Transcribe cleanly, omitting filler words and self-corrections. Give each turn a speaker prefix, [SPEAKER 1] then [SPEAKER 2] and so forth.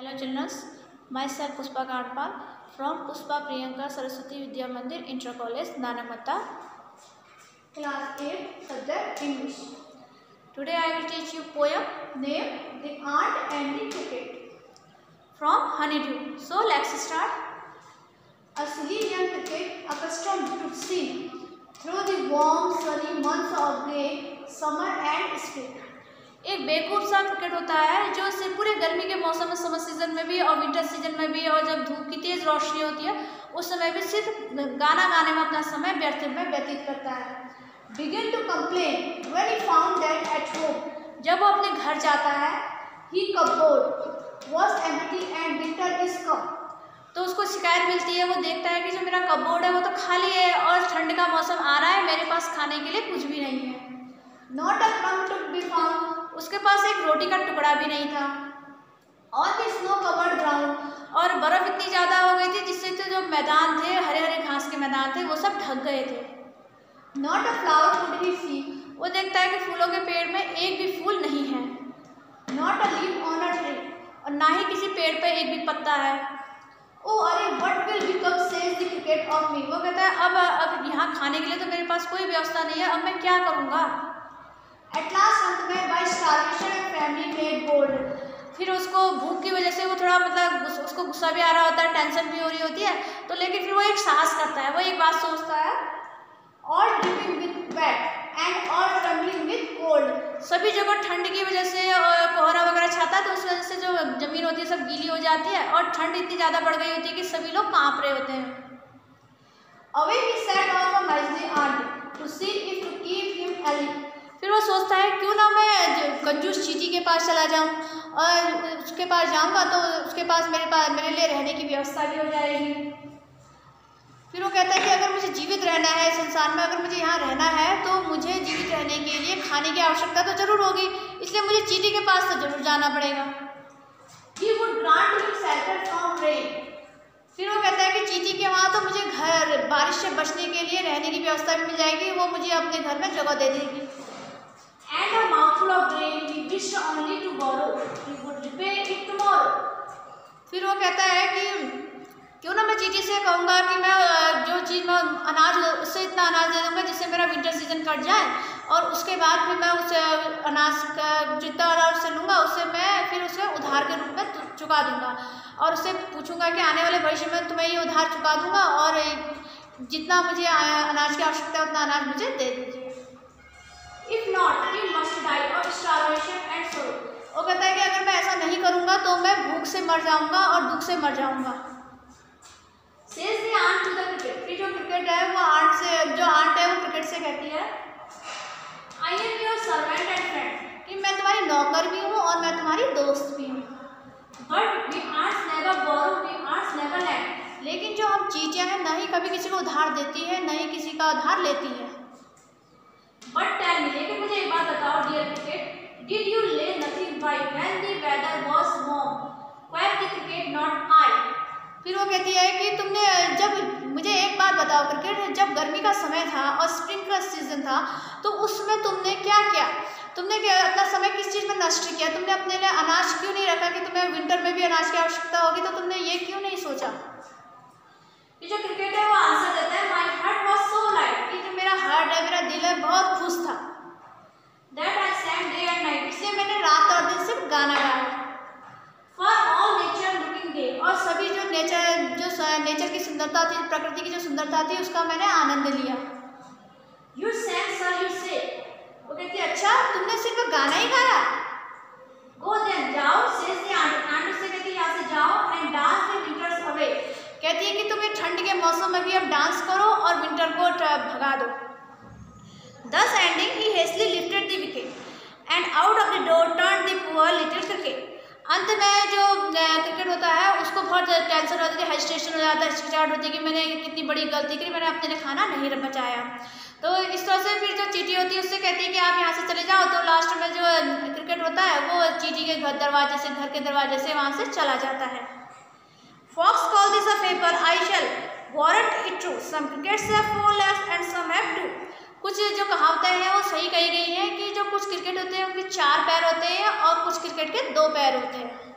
[SPEAKER 1] Hello children, myself Pushpa Gandpal from Pushpa Priyanka Saraswati Vidya Mandir Inter College, Nanamata,
[SPEAKER 2] Class 8, subject English.
[SPEAKER 1] Today I will teach you poem
[SPEAKER 2] Name the ant and the cricket.
[SPEAKER 1] from Honeydew. So let's start.
[SPEAKER 2] A silly young cricket accustomed to see through the warm sunny months of grey, summer and spring.
[SPEAKER 1] एक बेवकूफ़ सा cricket होता है जो सिर्फ पूरे गर्मी के मौसम में, समर सीजन में भी और विंटर सीजन में भी, और जब धूप की तेज रोशनी होती है उस समय भी सिर्फ गाना गाने में अपना समय व्यतीत करता है.
[SPEAKER 2] Began to complain when he found that at home,
[SPEAKER 1] जब वो अपने घर जाता है,
[SPEAKER 2] his cupboard was empty and winter is come.
[SPEAKER 1] तो उसको शिकायत मिलती है. वो देखता है कि जो मेरा कपबोर्ड है वो तो खाली है और ठंड का मौसम आ रहा है, मेरे पास खाने के लिए कुछ भी नहीं है.
[SPEAKER 2] Not a crumb to be found.
[SPEAKER 1] उसके पास एक रोटी का टुकड़ा भी नहीं था.
[SPEAKER 2] On the snow covered ground,
[SPEAKER 1] और बर्फ इतनी ज़्यादा हो गई थी जिससे तो जो मैदान थे, हरे हरे घास के मैदान थे, वो सब ढक गए थे.
[SPEAKER 2] not a flower could he see.
[SPEAKER 1] वो देखता है कि फूलों के पेड़ में एक भी फूल नहीं है,
[SPEAKER 2] Not a leaf on a tree.
[SPEAKER 1] और ना ही किसी पेड़ पे एक भी पत्ता है.
[SPEAKER 2] Oh, अरे what will become, says the cricket of me.
[SPEAKER 1] वो कहता है अब यहाँ खाने के लिए तो मेरे पास कोई व्यवस्था नहीं है, अब मैं क्या करूँगा.
[SPEAKER 2] At last अंत में by starvation and famine made bold.
[SPEAKER 1] फिर उसको भूख की वजह से वो थोड़ा उसको गुस्सा भी आ रहा होता है, टेंशन भी हो रही होती है, तो लेकिन फिर वो एक साहस करता है. वो एक बात सोचता है,
[SPEAKER 2] All dripping with wet and all trembling with cold.
[SPEAKER 1] सभी जगह ठंड की वजह से कोहरा वगैरह छाता है, तो उस वजह से जो जमीन होती है सब गीली हो जाती है और ठंड इतनी ज़्यादा बढ़ गई होती है कि सभी लोग कांप रहे होते हैं.
[SPEAKER 2] Away he set off a miserly ant to see if to keep him alive.
[SPEAKER 1] फिर वो सोचता है क्यों ना मैं कंजूस चींटी के पास चला जाऊं, और उसके पास जाऊंगा तो उसके पास मेरे लिए रहने की व्यवस्था भी हो जाएगी. फिर वो कहता है कि अगर मुझे जीवित रहना है संसार में, अगर मुझे यहाँ रहना है तो मुझे जीवित रहने के लिए खाने की आवश्यकता तो जरूर होगी, इसलिए मुझे चींटी के पास तो जरूर जाना पड़ेगा.
[SPEAKER 2] He would grant him shelter from rain.
[SPEAKER 1] फिर वो कहता है कि चींटी के वहाँ तो मुझे घर, बारिश से बचने के लिए रहने की व्यवस्था भी मिल जाएगी, वो मुझे अपने घर में जगह दे देगी.
[SPEAKER 2] And a mouthful of grain he wished only to borrow. He would repay it tomorrow.
[SPEAKER 1] फिर वो कहता है कि क्यों ना मैं चींटी से कहूँगा कि मैं जो चीज़ मैं अनाज, उससे इतना अनाज दे दूँगा जिससे मेरा विंटर सीजन कट जाए, और उसके बाद फिर मैं उस अनाज का जितना अनाज से लूँगा उससे मैं फिर उसे उधार के रूप में चुका दूँगा, और उससे पूछूँगा कि आने वाले भविष्य में तुम्हें ये उधार चुका दूँगा और जितना मुझे अनाज की आवश्यकता है उतना अनाज मुझे दे दीजिए.
[SPEAKER 2] If not, he must die of starvation and sorrow.
[SPEAKER 1] वो कहता है कि अगर मैं ऐसा नहीं करूँगा तो मैं भूख से मर जाऊँगा और दुख से मर जाऊँगा.
[SPEAKER 2] Says the ant to the cricket.
[SPEAKER 1] कि जो क्रिकेट है वो आंट है वो क्रिकेट से कहती है,
[SPEAKER 2] I am your servant and friend.
[SPEAKER 1] कि मैं तुम्हारी नौकर भी हूँ और मैं तुम्हारी दोस्त भी हूँ.
[SPEAKER 2] But we ants never borrow, we ants never lend.
[SPEAKER 1] लेकिन जो हम चींटियाँ हैं ना ही कभी किसी को उधार देती है, ना ही किसी का उधार लेती है.
[SPEAKER 2] But tell me, लेकिन मुझे एक बात बताओ dear cricket, did you lay nothing by when the weather was warm? Quacked the cricket, not I.
[SPEAKER 1] फिर वो कहती है कि तुमने जब मुझे एक बात बताओ क्रिकेट, जब गर्मी का समय था और स्प्रिंग का सीजन था तो उसमें तुमने क्या किया? तुमने क्या अपना समय किस चीज़ में नष्ट किया? तुमने अपने लिए अनाज क्यों नहीं रखा कि तुम्हें विंटर में भी अनाज की आवश्यकता होगी, तो तुमने ये क्यों नहीं सोचा?
[SPEAKER 2] ये जो क्रिकेट है वो आंसर देता है, my heart was so light.
[SPEAKER 1] कि जो मेरा हार्ट है, मेरा दिल है, बहुत खुश था.
[SPEAKER 2] That I sang day and night.
[SPEAKER 1] इसलिए मैंने रात और दिन सिर्फ गाना गाया.
[SPEAKER 2] For all nature looking gay.
[SPEAKER 1] और सभी जो नेचर की सुंदरता थी, प्रकृति की जो सुंदरता थी, उसका मैंने आनंद लिया.
[SPEAKER 2] You sang, sir, you say.
[SPEAKER 1] वो कहती है अच्छा तुमने सिर्फ गाना ही गाया.
[SPEAKER 2] Go then, जाओ, says the ant. ant उससे कहती है यहाँ से जाओ and dance the winters away.
[SPEAKER 1] कहती है कि तुम ठंड के मौसम में भी अब डांस करो और विंटर को भगा दो. Thus ending, he hastily lifted the wicket and out of the door turned the poor little cricket. अंत में जो क्रिकेट होता है उसको बहुत टेंशन होती है, हेजिटेशन हो जाता है, हिचकिचाहट होती है कि मैंने कितनी बड़ी गलती करी, मैंने अपने लिए खाना नहीं बचाया. तो इस तरह से फिर जो चींटी होती है उससे कहती है कि आप यहाँ से चले जाओ, तो लास्ट में जो क्रिकेट होता है वो चींटी के घर के दरवाजे से वहाँ से चला जाता है. Fox called this a fable, I shall warrant it true. Some crickets have 4 legs and some have 2. कुछ जो कहावतें हैं वो सही कही गई हैं कि जो कुछ क्रिकेट होते हैं उनके 4 पैर होते हैं और कुछ क्रिकेट के 2 पैर होते हैं.